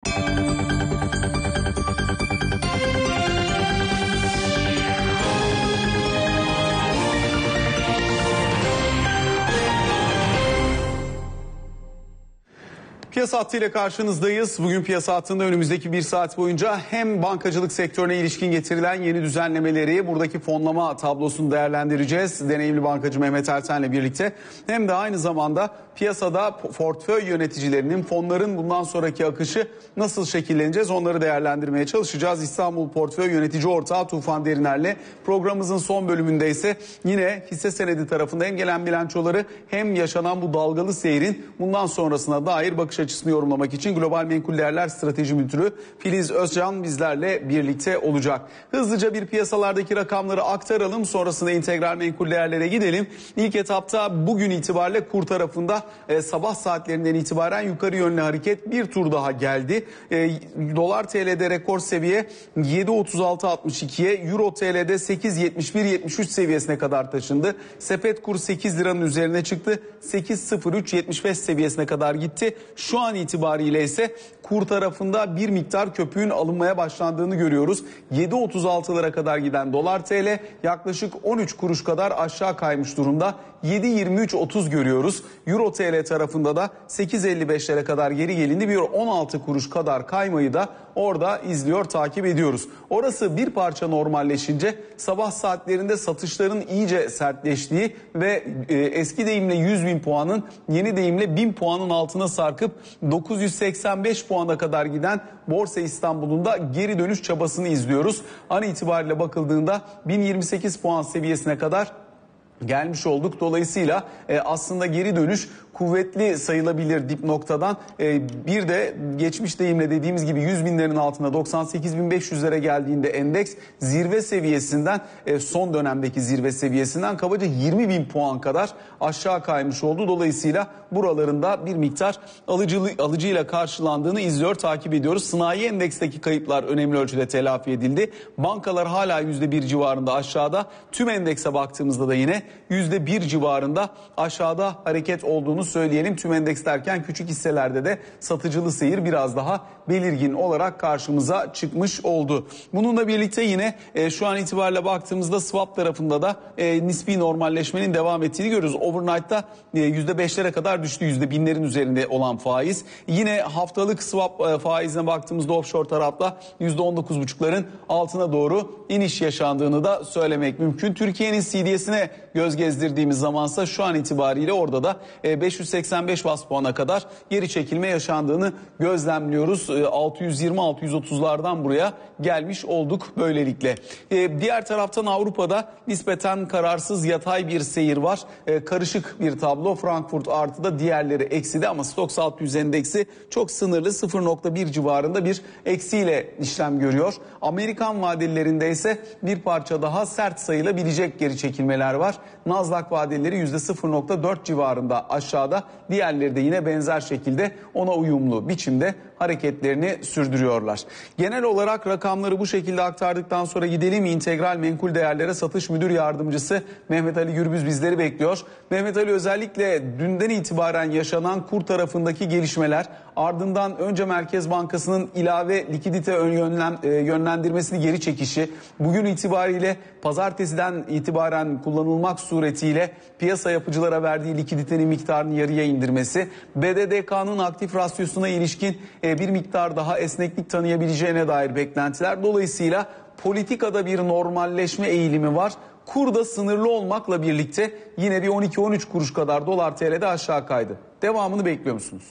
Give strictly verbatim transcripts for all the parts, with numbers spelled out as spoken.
Piyasa Hattı ile karşınızdayız. Bugün Piyasa Hattı'nda önümüzdeki bir saat boyunca hem bankacılık sektörüne ilişkin getirilen yeni düzenlemeleri, buradaki fonlama tablosunu değerlendireceğiz. Deneyimli bankacı Mehmet Erten'le birlikte, hem de aynı zamanda piyasada portföy yöneticilerinin, fonların bundan sonraki akışı nasıl şekilleneceğiz, onları değerlendirmeye çalışacağız. İstanbul Portföy Yönetici Ortağı Tufan Deriner'le programımızın son bölümünde ise yine hisse senedi tarafında hem gelen bilançoları hem yaşanan bu dalgalı seyrin bundan sonrasına dair bakış açısını yorumlamak için Global Menkul Değerler Strateji Müdürü Filiz Özcan bizlerle birlikte olacak. Hızlıca bir piyasalardaki rakamları aktaralım, sonrasında integral menkul değerlere gidelim. İlk etapta bugün itibariyle kur tarafında e, sabah saatlerinden itibaren yukarı yönlü hareket bir tur daha geldi. E, Dolar T L'de rekor seviye yedi otuz altı altmış ikiye, Euro T L'de sekiz yetmiş bir yetmiş üç seviyesine kadar taşındı. Sepet kur sekiz liranın üzerine çıktı. sekiz sıfır üç yetmiş beş seviyesine kadar gitti. Şu an itibariyle ise kur tarafında bir miktar köpüğün alınmaya başlandığını görüyoruz. yedi otuz altılara kadar giden Dolar T L yaklaşık on üç kuruş kadar aşağı kaymış durumda. yedi yirmi üç otuz görüyoruz. Euro T L tarafında da sekiz elli beşlere kadar geri gelindi. Bir on altı kuruş kadar kaymayı da orada izliyor, takip ediyoruz. Orası bir parça normalleşince sabah saatlerinde satışların iyice sertleştiği ve e, eski deyimle yüz bin puanın yeni deyimle bin puanın altına sarkıp dokuz yüz seksen beş puana kadar giden Borsa İstanbul'un da geri dönüş çabasını izliyoruz. An itibariyle bakıldığında bin yirmi sekiz puan seviyesine kadar gelmiş olduk. Dolayısıyla e, aslında geri dönüş kuvvetli sayılabilir dip noktadan. E, bir de geçmiş deyimle dediğimiz gibi yüz binlerin altında doksan sekiz bin beş yüzlere geldiğinde endeks zirve seviyesinden, e, son dönemdeki zirve seviyesinden kabaca yirmi bin puan kadar aşağı kaymış oldu. Dolayısıyla buralarında bir miktar alıcı, alıcıyla karşılandığını izliyor, takip ediyoruz. Sanayi endeksteki kayıplar önemli ölçüde telafi edildi. Bankalar hala yüzde bir civarında aşağıda. Tüm endekse baktığımızda da yine yüzde bir civarında aşağıda hareket olduğunu söyleyelim. Tüm endeks derken küçük hisselerde de satıcılı seyir biraz daha belirgin olarak karşımıza çıkmış oldu. Bununla birlikte yine e, şu an itibariyle baktığımızda swap tarafında da e, nispi normalleşmenin devam ettiğini görüyoruz. Overnight'ta e, yüzde beşlere kadar düştü, yüzde binlerin üzerinde olan faiz. Yine haftalık swap e, faizine baktığımızda offshore tarafta yüzde on dokuz buçukların altına doğru iniş yaşandığını da söylemek mümkün. Türkiye'nin C D S'ine göz gezdirdiğimiz zamansa şu an itibariyle orada da beş yüz seksen beş bas puana kadar geri çekilme yaşandığını gözlemliyoruz. altı yüz yirmi altı yüz otuzlardan buraya gelmiş olduk böylelikle. Diğer taraftan Avrupa'da nispeten kararsız yatay bir seyir var. Karışık bir tablo. Frankfurt artıda, diğerleri ekside ama Stoxx altı yüz endeksi çok sınırlı sıfır nokta bir civarında bir eksiyle işlem görüyor. Amerikan vadelilerinde ise bir parça daha sert sayılabilecek geri çekilmeler var. Nasdaq vadeleri yüzde sıfır nokta dört civarında aşağıda, diğerleri de yine benzer şekilde ona uyumlu biçimde hareketlerini sürdürüyorlar. Genel olarak rakamları bu şekilde aktardıktan sonra gidelim integral menkul değerlere satış müdür yardımcısı Mehmet Ali Gürbüz bizleri bekliyor. Mehmet Ali, özellikle dünden itibaren yaşanan kur tarafındaki gelişmeler, ardından önce Merkez Bankası'nın ilave likidite yönlen, yönlendirmesini geri çekişi, bugün itibariyle pazartesiden itibaren kullanılmak suretiyle piyasa yapıcılara verdiği likiditenin miktarını yarıya indirmesi, B D D K'nın aktif rasyosuna ilişkin bir miktar daha esneklik tanıyabileceğine dair beklentiler. Dolayısıyla politikada bir normalleşme eğilimi var. Kurda sınırlı olmakla birlikte yine bir on iki on üç kuruş kadar Dolar T L'de aşağı kaydı. Devamını bekliyor musunuz?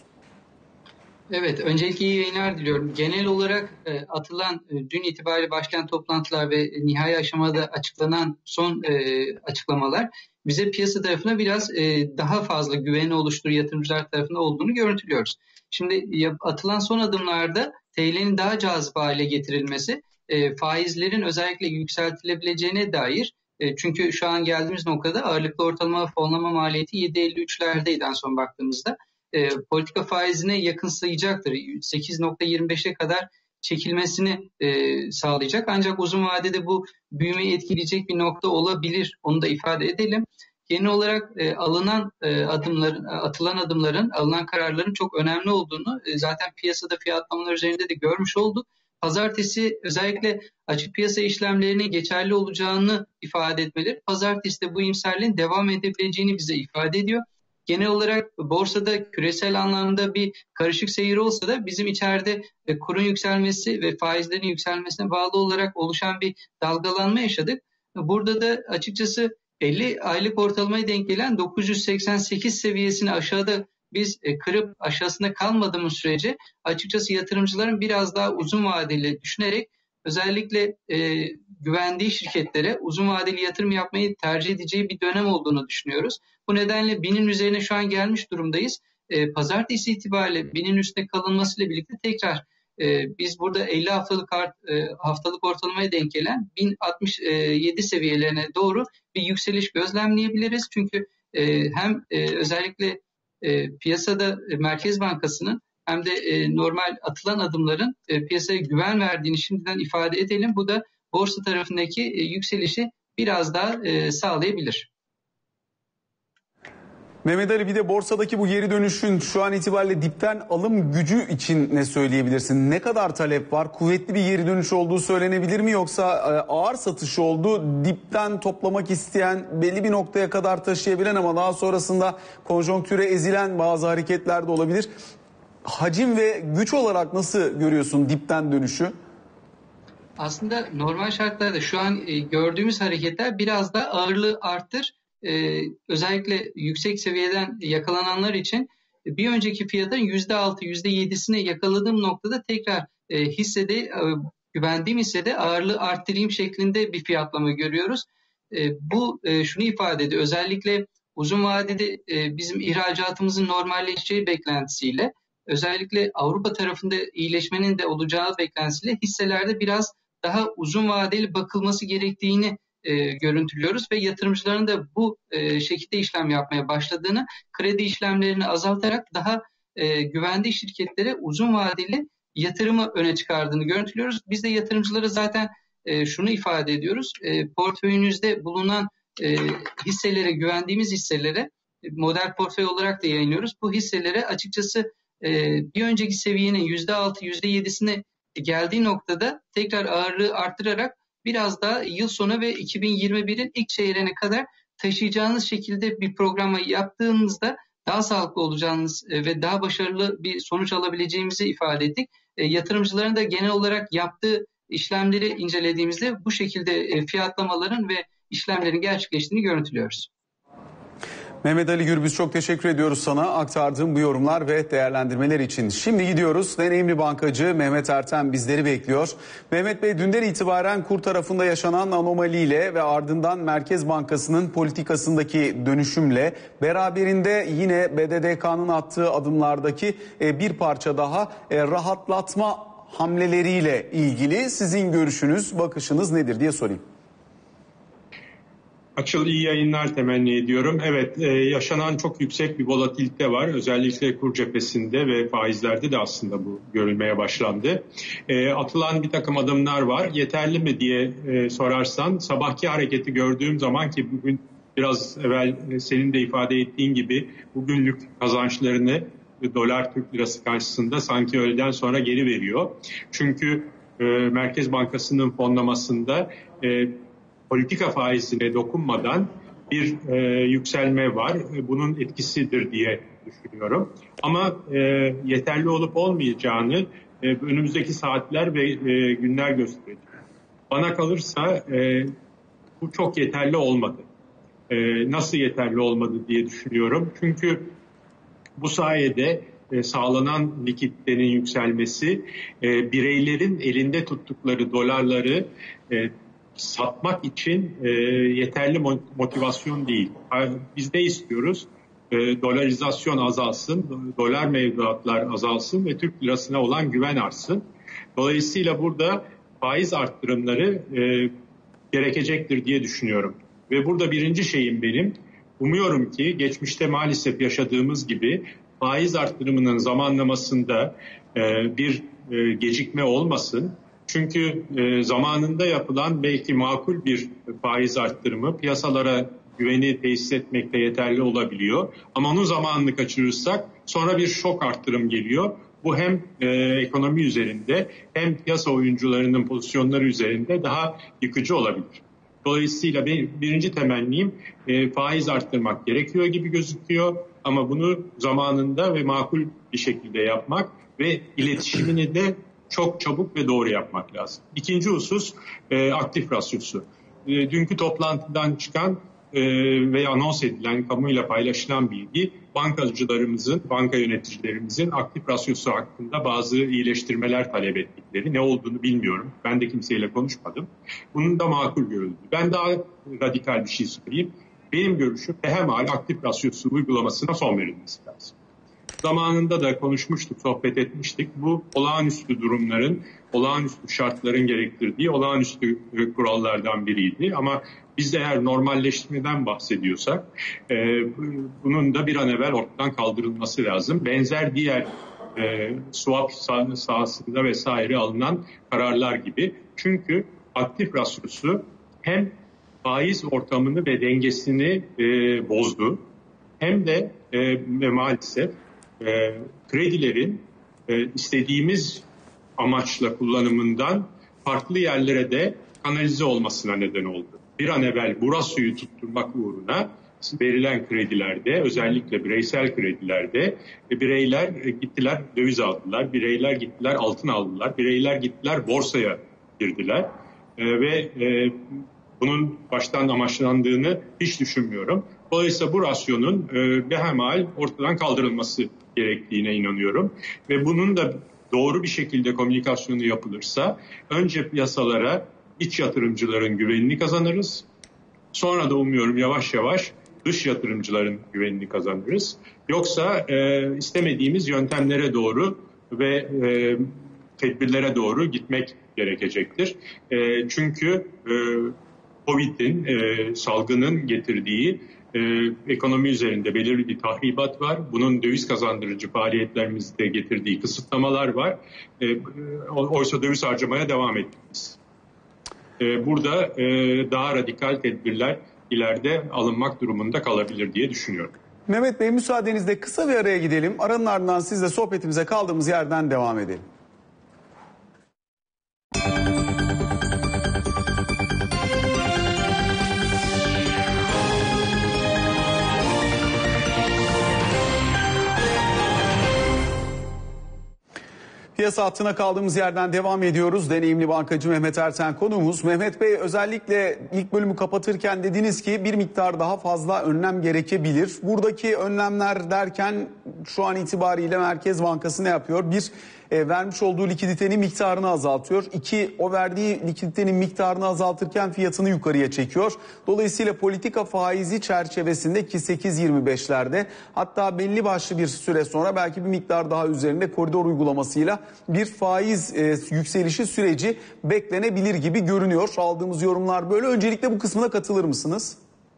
Evet, öncelikle iyi yayınlar diliyorum. Genel olarak e, atılan e, dün itibariyle başlayan toplantılar ve e, nihai aşamada açıklanan son e, açıklamalar bize piyasa tarafına biraz e, daha fazla güveni oluşturuyor, yatırımcılar tarafında olduğunu görüntülüyoruz. Şimdi atılan son adımlarda T L'nin daha cazip hale getirilmesi, e, faizlerin özellikle yükseltilebileceğine dair, e, çünkü şu an geldiğimiz noktada ağırlıklı ortalama fonlama maliyeti yedi elli üçlerdeydi en son baktığımızda. E, politika faizine yakın sayacaktır. sekiz nokta yirmi beşe kadar çekilmesini e, sağlayacak. Ancak uzun vadede bu büyümeyi etkileyecek bir nokta olabilir. Onu da ifade edelim. genel olarak e, alınan e, adımların, atılan adımların, alınan kararların çok önemli olduğunu e, zaten piyasada fiyatlamalar üzerinde de görmüş olduk. Pazartesi özellikle açık piyasa işlemlerinin geçerli olacağını ifade etmeleri, pazartesi de bu iyimserliğin devam edebileceğini bize ifade ediyor. Genel olarak borsada küresel anlamda bir karışık seyir olsa da bizim içeride kurun yükselmesi ve faizlerin yükselmesine bağlı olarak oluşan bir dalgalanma yaşadık. Burada da açıkçası elli aylık ortalamaya denk gelen dokuz yüz seksen sekiz seviyesini aşağıda biz kırıp aşağısında kalmadığımız sürece açıkçası yatırımcıların biraz daha uzun vadeli düşünerek özellikle e, güvendiği şirketlere uzun vadeli yatırım yapmayı tercih edeceği bir dönem olduğunu düşünüyoruz. Bu nedenle binin üzerine şu an gelmiş durumdayız. E, pazartesi itibariyle binin üstüne kalınmasıyla birlikte tekrar e, biz burada elli haftalık art, e, haftalık ortalamaya denk gelen bin altmış yedi seviyelerine doğru bir yükseliş gözlemleyebiliriz. Çünkü e, hem e, özellikle e, piyasada e, Merkez Bankası'nın hem de e, normal atılan adımların e, piyasaya güven verdiğini şimdiden ifade edelim. Bu da borsa tarafındaki e, yükselişi biraz daha e, sağlayabilir. Mehmet Ali, bir de borsadaki bu geri dönüşün şu an itibariyle dipten alım gücü için ne söyleyebilirsin? Ne kadar talep var? Kuvvetli bir geri dönüş olduğu söylenebilir mi? Yoksa ağır satış oldu, dipten toplamak isteyen, belli bir noktaya kadar taşıyabilen ama daha sonrasında konjonktüre ezilen bazı hareketler de olabilir. Hacim ve güç olarak nasıl görüyorsun dipten dönüşü? Aslında normal şartlarda şu an gördüğümüz hareketler biraz da ağırlığı arttır. Ee, özellikle yüksek seviyeden yakalananlar için bir önceki fiyatın yüzde altı yüzde yedisini yakaladığım noktada tekrar e, hissede e, güvendiğim hissede ağırlığı arttırayım şeklinde bir fiyatlama görüyoruz. E, bu e, şunu ifade ediyor. Özellikle uzun vadede e, bizim ihracatımızın normalleşeceği beklentisiyle özellikle Avrupa tarafında iyileşmenin de olacağı beklentisiyle hisselerde biraz daha uzun vadeli bakılması gerektiğini E, görüntülüyoruz ve yatırımcıların da bu e, şekilde işlem yapmaya başladığını, kredi işlemlerini azaltarak daha e, güvendiği şirketlere uzun vadeli yatırımı öne çıkardığını görüntülüyoruz. Biz de yatırımcılara zaten e, şunu ifade ediyoruz. E, portföyünüzde bulunan e, hisselere, güvendiğimiz hisselere model portföy olarak da yayınlıyoruz. Bu hisselere açıkçası e, bir önceki seviyenin yüzde altı yüzde yedisine geldiği noktada tekrar ağırlığı arttırarak biraz daha yıl sonu ve iki bin yirmi birin ilk çeyreğine kadar taşıyacağınız şekilde bir programı yaptığınızda daha sağlıklı olacağınız ve daha başarılı bir sonuç alabileceğimizi ifade ettik. E, yatırımcıların da genel olarak yaptığı işlemleri incelediğimizde bu şekilde fiyatlamaların ve işlemlerin gerçekleştiğini görüntülüyoruz. Mehmet Ali Gürbüz, çok teşekkür ediyoruz sana aktardığın bu yorumlar ve değerlendirmeler için. Şimdi gidiyoruz. Deneyimli bankacı Mehmet Erten bizleri bekliyor. Mehmet Bey, dünden itibaren kur tarafında yaşanan anomaliyle ve ardından Merkez Bankası'nın politikasındaki dönüşümle beraberinde yine B D D K'nın attığı adımlardaki bir parça daha rahatlatma hamleleriyle ilgili sizin görüşünüz, bakışınız nedir diye sorayım. Açıl, iyi yayınlar temenni ediyorum. Evet, e, yaşanan çok yüksek bir volatilite var. Özellikle kur cephesinde ve faizlerde de aslında bu görülmeye başlandı. E, atılan bir takım adımlar var. Yeterli mi diye e, sorarsan, sabahki hareketi gördüğüm zaman ki bugün biraz evvel e, senin de ifade ettiğin gibi bugünlük kazançlarını e, dolar Türk lirası karşısında sanki öğleden sonra geri veriyor. Çünkü e, Merkez Bankası'nın fonlamasında e, politika faizine dokunmadan bir e, yükselme var. E, bunun etkisidir diye düşünüyorum. Ama e, yeterli olup olmayacağını e, önümüzdeki saatler ve e, günler gösterecek. Bana kalırsa e, bu çok yeterli olmadı. E, nasıl yeterli olmadı diye düşünüyorum. Çünkü bu sayede e, sağlanan likiditenin yükselmesi e, bireylerin elinde tuttukları dolarları e, satmak için e, yeterli motivasyon değil. Biz ne istiyoruz? E, dolarizasyon azalsın, dolar mevduatlar azalsın ve Türk lirasına olan güven artsın. Dolayısıyla burada faiz arttırımları e, gerekecektir diye düşünüyorum. Ve burada birinci şeyim benim, umuyorum ki geçmişte maalesef yaşadığımız gibi faiz arttırımının zamanlamasında e, bir e, gecikme olmasın. Çünkü e, zamanında yapılan belki makul bir faiz arttırımı piyasalara güveni tesis etmekte yeterli olabiliyor. Ama onun zamanını kaçırırsak sonra bir şok arttırım geliyor. Bu hem e, ekonomi üzerinde hem piyasa oyuncularının pozisyonları üzerinde daha yıkıcı olabilir. Dolayısıyla birinci temennim e, faiz arttırmak gerekiyor gibi gözüküyor. Ama bunu zamanında ve makul bir şekilde yapmak ve iletişimini de çok çabuk ve doğru yapmak lazım. İkinci husus e, aktif rasyosu. E, dünkü toplantıdan çıkan e, ve anons edilen, kamuyla paylaşılan bilgi bankacılarımızın, banka yöneticilerimizin aktif rasyosu hakkında bazı iyileştirmeler talep ettikleri, ne olduğunu bilmiyorum. Ben de kimseyle konuşmadım. Bunun da makul görüldü. Ben daha radikal bir şey söyleyeyim. Benim görüşüm P H M A L aktif rasyosu uygulamasına son verilmesi lazım. Zamanında da konuşmuştuk, sohbet etmiştik. Bu olağanüstü durumların, olağanüstü şartların gerektirdiği olağanüstü kurallardan biriydi. Ama biz de eğer normalleştirmeden bahsediyorsak e, bunun da bir an evvel ortadan kaldırılması lazım. Benzer diğer e, swap sahasında vesaire alınan kararlar gibi. Çünkü aktif rasyosu hem faiz ortamını ve dengesini e, bozdu hem de e, maalesef e, kredilerin e, istediğimiz amaçla kullanımından farklı yerlere de kanalize olmasına neden oldu. Bir an evvel bu rasyoyu tutturmak uğruna verilen kredilerde, özellikle bireysel kredilerde e, bireyler e, gittiler döviz aldılar, bireyler gittiler altın aldılar, bireyler gittiler borsaya girdiler e, ve e, bunun baştan amaçlandığını hiç düşünmüyorum. Dolayısıyla bu rasyonun e, behemhal ortadan kaldırılması gerektiğine inanıyorum. Ve bunun da doğru bir şekilde komünikasyonu yapılırsa önce piyasalara iç yatırımcıların güvenini kazanırız. Sonra da umuyorum yavaş yavaş dış yatırımcıların güvenini kazanırız. Yoksa e, istemediğimiz yöntemlere doğru ve e, tedbirlere doğru gitmek gerekecektir. E, çünkü e, Covid'in, e, salgının getirdiği e, ekonomi üzerinde belirli bir tahribat var. Bunun döviz kazandırıcı faaliyetlerimizde getirdiği kısıtlamalar var. E, oysa döviz harcamaya devam ettiniz. E, burada e, daha radikal tedbirler ileride alınmak durumunda kalabilir diye düşünüyorum. Mehmet Bey, müsaadenizle kısa bir araya gidelim. Aranın ardından sizle sohbetimize kaldığımız yerden devam edelim. Piyasa hattına kaldığımız yerden devam ediyoruz. Deneyimli bankacı Mehmet Erten konuğumuz. Mehmet Bey, özellikle ilk bölümü kapatırken dediniz ki bir miktar daha fazla önlem gerekebilir. Buradaki önlemler derken şu an itibariyle Merkez Bankası ne yapıyor? Bir, e, vermiş olduğu likiditenin miktarını azaltıyor. İki, o verdiği likiditenin miktarını azaltırken fiyatını yukarıya çekiyor. Dolayısıyla politika faizi çerçevesindeki sekiz yirmi beşlerde, hatta belli başlı bir süre sonra belki bir miktar daha üzerinde koridor uygulamasıyla bir faiz e, yükselişi süreci beklenebilir gibi görünüyor. Aldığımız yorumlar böyle. Öncelikle bu kısmına katılır mısınız?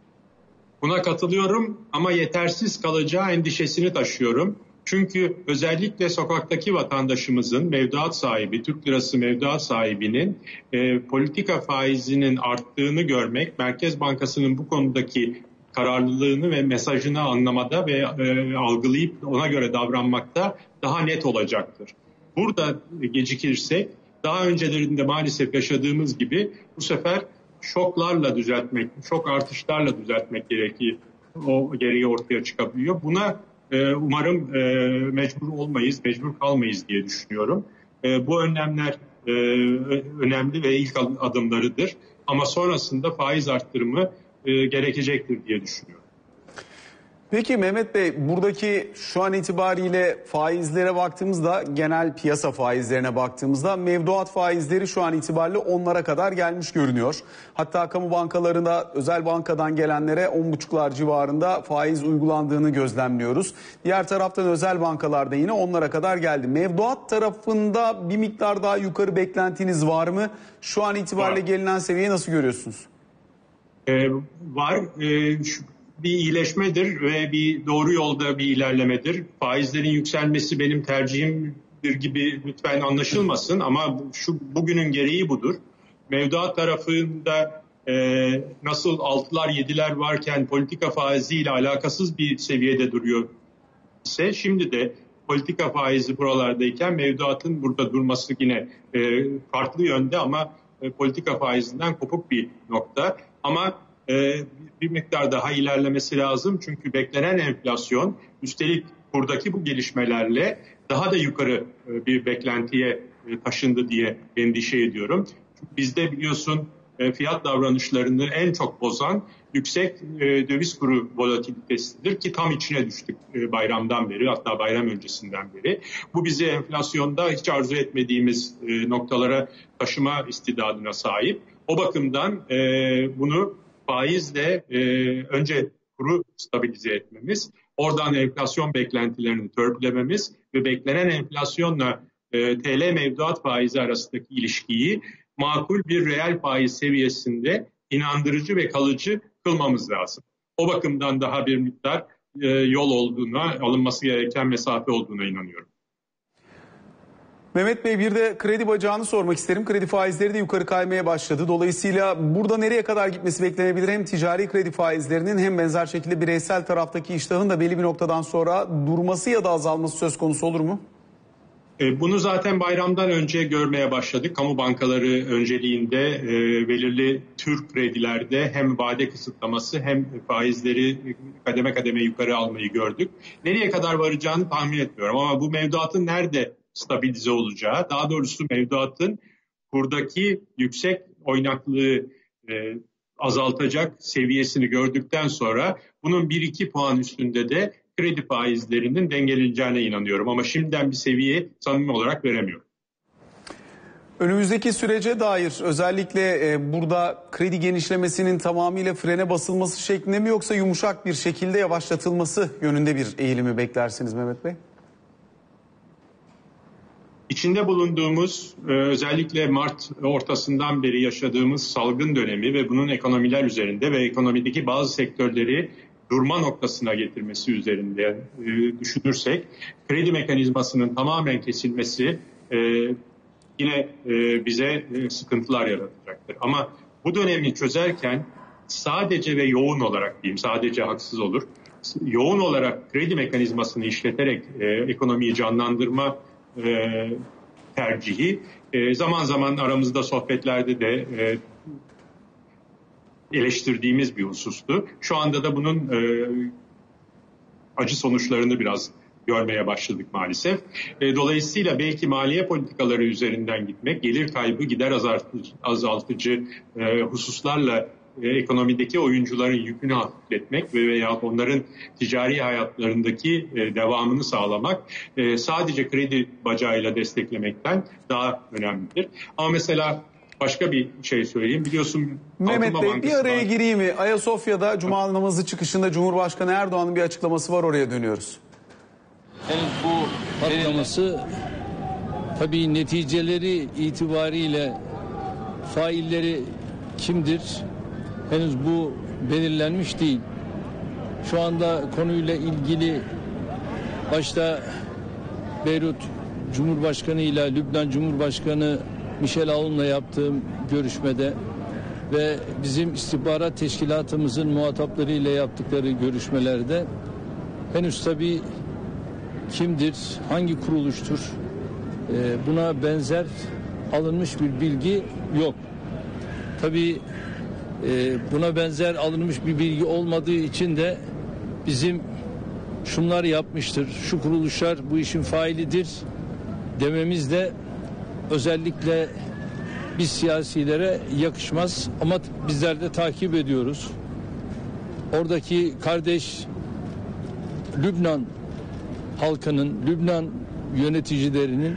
Buna katılıyorum ama yetersiz kalacağı endişesini taşıyorum. Çünkü özellikle sokaktaki vatandaşımızın, mevduat sahibi, Türk lirası mevduat sahibinin e, politika faizinin arttığını görmek, Merkez Bankası'nın bu konudaki kararlılığını ve mesajını anlamada ve e, algılayıp ona göre davranmakta daha net olacaktır. Burada gecikirsek daha öncelerinde maalesef yaşadığımız gibi bu sefer şoklarla düzeltmek, şok artışlarla düzeltmek gereği, o gereği ortaya çıkabiliyor. Buna e, umarım e, mecbur olmayız, mecbur kalmayız diye düşünüyorum. E, bu önlemler e, önemli ve ilk adımlarıdır. Ama sonrasında faiz arttırımı e, gerekecektir diye düşünüyorum. Peki Mehmet Bey, buradaki şu an itibariyle faizlere baktığımızda, genel piyasa faizlerine baktığımızda mevduat faizleri şu an itibariyle onlara kadar gelmiş görünüyor. Hatta kamu bankalarında özel bankadan gelenlere on buçuklar civarında faiz uygulandığını gözlemliyoruz. Diğer taraftan özel bankalarda yine onlara kadar geldi. Mevduat tarafında bir miktar daha yukarı beklentiniz var mı? Şu an itibariyle var. Gelinen seviyeyi nasıl görüyorsunuz? Ee, var. Ee, şu... bir iyileşmedir ve bir doğru yolda bir ilerlemedir. Faizlerin yükselmesi benim tercihimdir gibi lütfen anlaşılmasın ama şu bugünün gereği budur. Mevduat tarafında Ee, nasıl altılar yediler varken politika faiziyle alakasız bir seviyede duruyor ise şimdi de politika faizi buralardayken mevduatın burada durması yine e, farklı yönde ama e, politika faizinden kopuk bir nokta. Ama e, bir miktar daha ilerlemesi lazım çünkü beklenen enflasyon üstelik buradaki bu gelişmelerle daha da yukarı e, bir beklentiye e, taşındı diye endişe ediyorum. Çünkü bizde biliyorsun e, fiyat davranışlarını en çok bozan yüksek e, döviz kuru volatilitesidir ki tam içine düştük e, bayramdan beri, hatta bayram öncesinden beri. Bu bizi enflasyonda hiç arzu etmediğimiz e, noktalara taşıma istidadına sahip. O bakımdan e, bunu faizle e, önce kuru stabilize etmemiz, oradan enflasyon beklentilerini törpülememiz ve beklenen enflasyonla e, T L mevduat faizi arasındaki ilişkiyi makul bir reel faiz seviyesinde inandırıcı ve kalıcı kılmamız lazım. O bakımdan daha bir miktar e, yol olduğuna, alınması gereken mesafe olduğuna inanıyorum. Mehmet Bey, bir de kredi bacağını sormak isterim. Kredi faizleri de yukarı kaymaya başladı. Dolayısıyla burada nereye kadar gitmesi beklenebilir? Hem ticari kredi faizlerinin hem benzer şekilde bireysel taraftaki iştahın da belli bir noktadan sonra durması ya da azalması söz konusu olur mu? Bunu zaten bayramdan önce görmeye başladık. Kamu bankaları önceliğinde e, belirli tür kredilerde hem vade kısıtlaması hem faizleri kademe kademe yukarı almayı gördük. Nereye kadar varacağını tahmin etmiyorum ama bu mevduatın nerede stabilize olacağı, daha doğrusu mevduatın buradaki yüksek oynaklığı e, azaltacak seviyesini gördükten sonra bunun bir iki puan üstünde de kredi faizlerinin dengeleneceğine inanıyorum. Ama şimdiden bir seviye samimi olarak veremiyorum. Önümüzdeki sürece dair özellikle e, burada kredi genişlemesinin tamamıyla frene basılması şeklinde mi yoksa yumuşak bir şekilde yavaşlatılması yönünde bir eğilimi beklersiniz Mehmet Bey? İçinde bulunduğumuz özellikle Mart ortasından beri yaşadığımız salgın dönemi ve bunun ekonomiler üzerinde ve ekonomideki bazı sektörleri durma noktasına getirmesi üzerinde düşünürsek kredi mekanizmasının tamamen kesilmesi yine bize sıkıntılar yaratacaktır. Ama bu dönemi çözerken sadece ve yoğun olarak diyeyim, sadece haksız olur, yoğun olarak kredi mekanizmasını işleterek ekonomiyi canlandırma E, tercihi e, zaman zaman aramızda sohbetlerde de e, eleştirdiğimiz bir husustu. Şu anda da bunun e, acı sonuçlarını biraz görmeye başladık maalesef. E, dolayısıyla belki maliye politikaları üzerinden gitmek, gelir kaybı, gider azaltıcı, azaltıcı e, hususlarla e, ekonomideki oyuncuların yükünü hafifletmek ve veya onların ticari hayatlarındaki e, devamını sağlamak e, sadece kredi bacağıyla desteklemekten daha önemlidir. Ama mesela başka bir şey söyleyeyim. Biliyorsun Mehmet Kalkınma Bey bir araya var. gireyim mi? Ayasofya'da Cuma namazı çıkışında Cumhurbaşkanı Erdoğan'ın bir açıklaması var, oraya dönüyoruz. Yani bu patlaması tabii neticeleri itibariyle failleri kimdir? Henüz bu belirlenmiş değil. Şu anda konuyla ilgili başta Beyrut Cumhurbaşkanı ile Lübnan Cumhurbaşkanı Michel Aoun'la yaptığım görüşmede ve bizim istihbarat teşkilatımızın muhataplarıyla yaptıkları görüşmelerde henüz tabii kimdir, hangi kuruluştur buna benzer alınmış bir bilgi yok. Tabii buna benzer alınmış bir bilgi olmadığı için de bizim şunlar yapmıştır, şu kuruluşlar bu işin failidir dememiz de özellikle biz siyasilere yakışmaz. Ama bizler de takip ediyoruz. Oradaki kardeş Lübnan halkının, Lübnan yöneticilerinin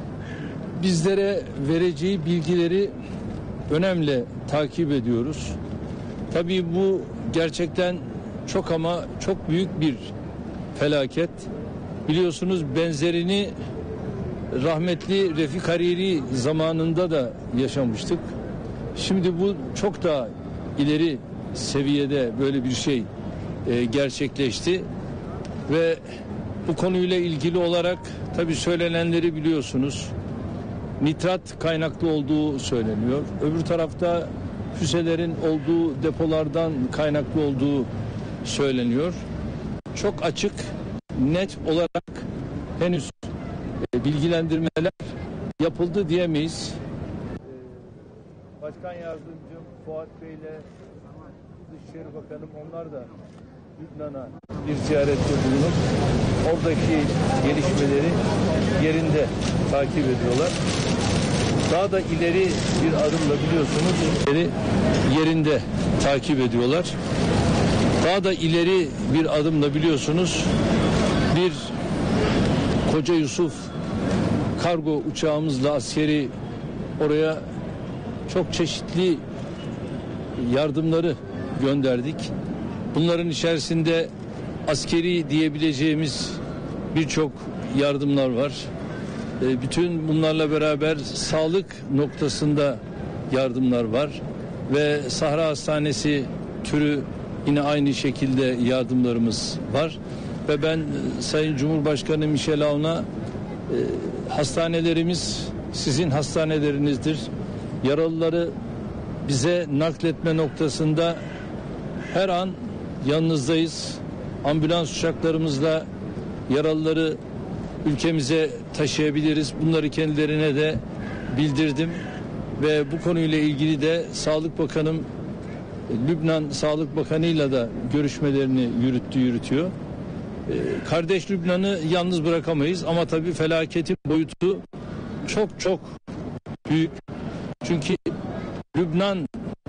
bizlere vereceği bilgileri önemli takip ediyoruz. Tabii bu gerçekten çok ama çok büyük bir felaket. Biliyorsunuz benzerini rahmetli Refik Hariri zamanında da yaşamıştık. Şimdi bu çok daha ileri seviyede böyle bir şey e, gerçekleşti ve bu konuyla ilgili olarak tabii söylenenleri biliyorsunuz. Nitrat kaynaklı olduğu söyleniyor. Öbür tarafta füzelerin olduğu depolardan kaynaklı olduğu söyleniyor. Çok açık, net olarak henüz e, bilgilendirmeler yapıldı diyemeyiz. Başkan Yardımcım Fuat Bey ile Dışişleri Bakanım, onlar da Lübnan'a bir ziyarette bulunup oradaki gelişmeleri yerinde takip ediyorlar. Daha da ileri bir adımla biliyorsunuz yerinde takip ediyorlar. Daha da ileri bir adımla biliyorsunuz bir Koca Yusuf kargo uçağımızla askeri oraya çok çeşitli yardımları gönderdik. Bunların içerisinde askeri diyebileceğimiz birçok yardımlar var. Bütün bunlarla beraber sağlık noktasında yardımlar var ve Sahra Hastanesi türü yine aynı şekilde yardımlarımız var. Ve ben Sayın Cumhurbaşkanı Michel Aoun'a e, hastanelerimiz sizin hastanelerinizdir. Yaralıları bize nakletme noktasında her an yanınızdayız. Ambulans uçaklarımızla yaralıları ülkemize taşıyabiliriz. Bunları kendilerine de bildirdim ve bu konuyla ilgili de Sağlık Bakanım Lübnan Sağlık Bakanı'yla da görüşmelerini yürüttü, yürütüyor. Ee, kardeş Lübnan'ı yalnız bırakamayız ama tabii felaketin boyutu çok çok büyük. Çünkü Lübnan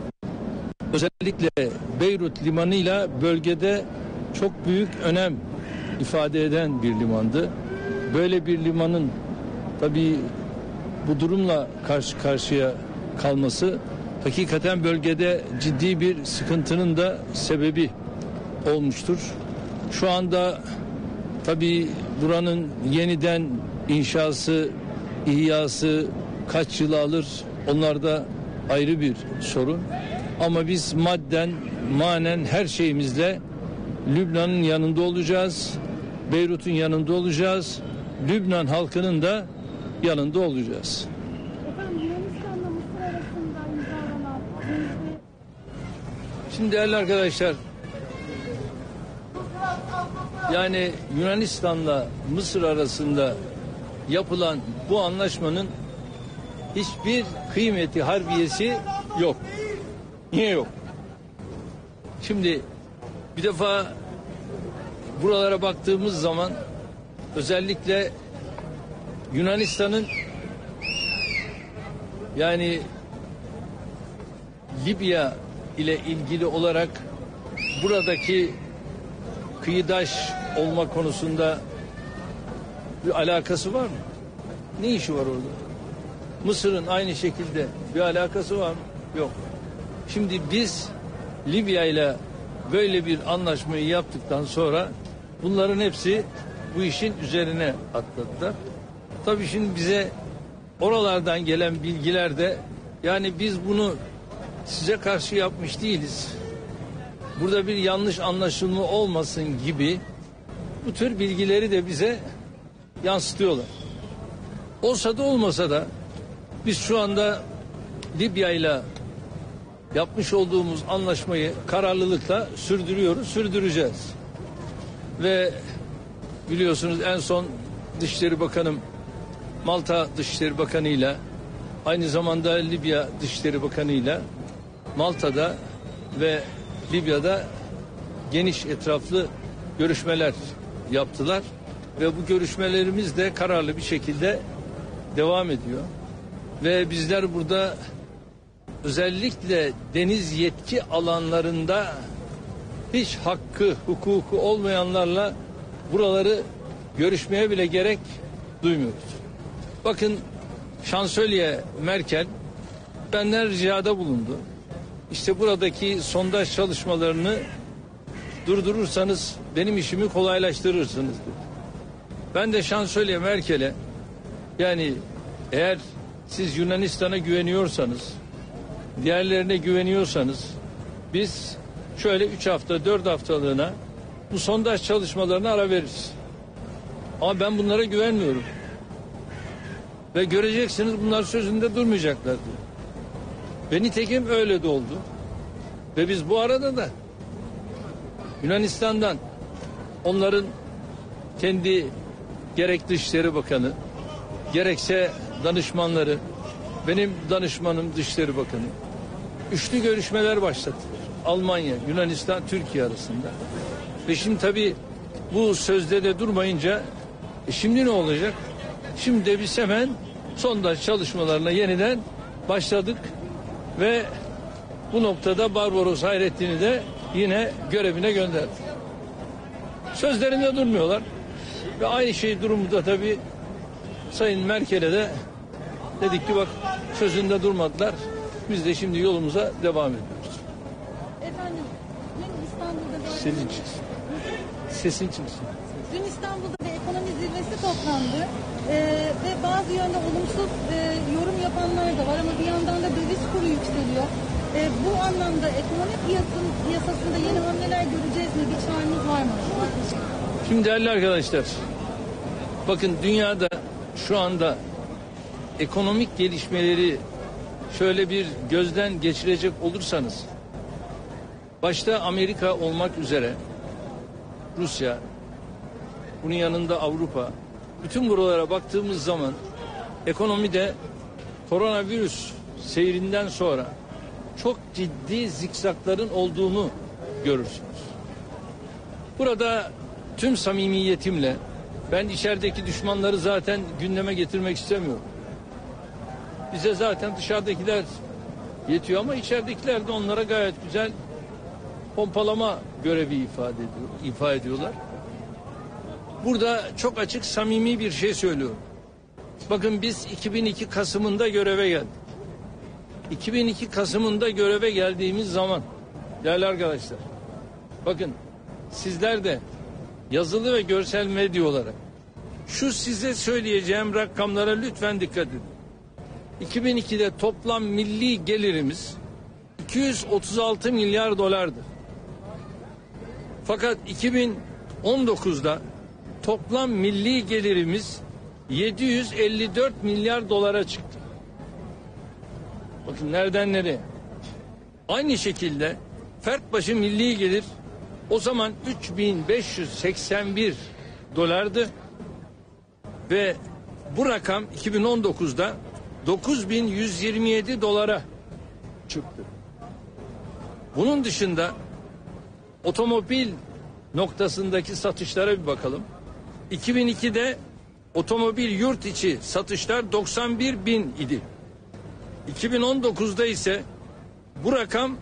özellikle Beyrut limanıyla bölgede çok büyük önem ifade eden bir limandı. Böyle bir limanın tabii bu durumla karşı karşıya kalması hakikaten bölgede ciddi bir sıkıntının da sebebi olmuştur. Şu anda tabii buranın yeniden inşası, ihyası kaç yıl alır? Onlar da ayrı bir sorun. Ama biz madden, manen her şeyimizle Lübnan'ın yanında olacağız. Beyrut'un yanında olacağız. Lübnan halkının da yanında olacağız. Efendim, Yunanistan'la Mısır arasında imzalanan denizli... Şimdi değerli arkadaşlar, yani Yunanistan'la Mısır arasında yapılan bu anlaşmanın hiçbir kıymeti harbiyesi yok. Niye yok? Şimdi bir defa buralara baktığımız zaman özellikle Yunanistan'ın yani Libya ile ilgili olarak buradaki kıyıdaş olma konusunda bir alakası var mı? Ne işi var orada? Mısır'ın aynı şekilde bir alakası var mı? Yok. Şimdi biz Libya ile böyle bir anlaşmayı yaptıktan sonra bunların hepsi bu işin üzerine atladılar. Tabii şimdi bize oralardan gelen bilgiler de yani biz bunu size karşı yapmış değiliz. Burada bir yanlış anlaşılma olmasın gibi bu tür bilgileri de bize yansıtıyorlar. Olsa da olmasa da biz şu anda Libya ile yapmış olduğumuz anlaşmayı kararlılıkla sürdürüyoruz, sürdüreceğiz. Ve biliyorsunuz en son Dışişleri Bakanım Malta Dışişleri Bakanı ile aynı zamanda Libya Dışişleri Bakanı ile Malta'da ve Libya'da geniş etraflı görüşmeler yaptılar ve bu görüşmelerimiz de kararlı bir şekilde devam ediyor. Ve bizler burada özellikle deniz yetki alanlarında hiç hakkı, hukuku olmayanlarla buraları görüşmeye bile gerek duymuyoruz. Bakın Şansölye Merkel benden ricada bulundu. İşte buradaki sondaj çalışmalarını durdurursanız benim işimi kolaylaştırırsınız dedi. Ben de Şansölye Merkel'e yani eğer siz Yunanistan'a güveniyorsanız, diğerlerine güveniyorsanız biz şöyle üç hafta, dört haftalığına bu sondaj çalışmalarına ara veririz. Ama ben bunlara güvenmiyorum. Ve göreceksiniz bunlar sözünde durmayacaklar diyor. Ve nitekim öyle de oldu. Ve biz bu arada da Yunanistan'dan onların kendi gerek Dışişleri Bakanı, gerekse danışmanları, benim danışmanım Dışişleri Bakanı, üçlü görüşmeler başlattılar. Almanya, Yunanistan, Türkiye arasında. Ve şimdi tabii bu sözde de durmayınca e şimdi ne olacak? Şimdi de biz hemen sondaj çalışmalarına yeniden başladık ve bu noktada Barbaros Hayrettin'i de yine görevine gönderdik. Sözlerinde durmuyorlar ve aynı şey durumda tabii Sayın Merkel'e de dedik ki bak sözünde durmadılar. Biz de şimdi yolumuza devam ediyoruz. Efendim, dün İstanbul'da böyle... Sesin çıksın. Sesin çıksın. Dün İstanbul'da bir ekonomi zirvesi toplandı. Ee, ve bazı yönde olumsuz e, yorum yapanlar da var ama bir yandan da döviz kuru yükseliyor. Ee, bu anlamda ekonomi piyasın, piyasasında yeni hamleler göreceğiz mi? Bir çağrınız var mı? Şimdi değerli arkadaşlar, bakın dünyada şu anda ekonomik gelişmeleri şöyle bir gözden geçirecek olursanız, başta Amerika olmak üzere Rusya, bunun yanında Avrupa, bütün buralara baktığımız zaman ekonomide koronavirüs seyrinden sonra çok ciddi zikzakların olduğunu görürsünüz. Burada tüm samimiyetimle ben içerideki düşmanları zaten gündeme getirmek istemiyorum. Bize zaten dışarıdakiler yetiyor ama içeridekiler de onlara gayet güzel pompalama görevi ifade ediyor, ifade ediyorlar. Burada çok açık samimi bir şey söylüyorum. Bakın biz iki bin iki Kasım'ında göreve geldik. iki bin iki Kasım'ında göreve geldiğimiz zaman değerli arkadaşlar, bakın sizler de yazılı ve görsel medya olarak şu size söyleyeceğim rakamlara lütfen dikkat edin. iki bin ikide toplam milli gelirimiz iki yüz otuz altı milyar dolardı. Fakat iki bin on dokuzda toplam milli gelirimiz yedi yüz elli dört milyar dolara çıktı. Bakın nereden nereye? Aynı şekilde fert başı milli gelir o zaman üç bin beş yüz seksen bir dolardı ve bu rakam iki bin on dokuzda dokuz bin yüz yirmi yedi dolara çıktı. Bunun dışında otomobil noktasındaki satışlara bir bakalım. iki bin ikide otomobil yurt içi satışlar doksan bir bin idi. iki bin on dokuzda ise bu rakam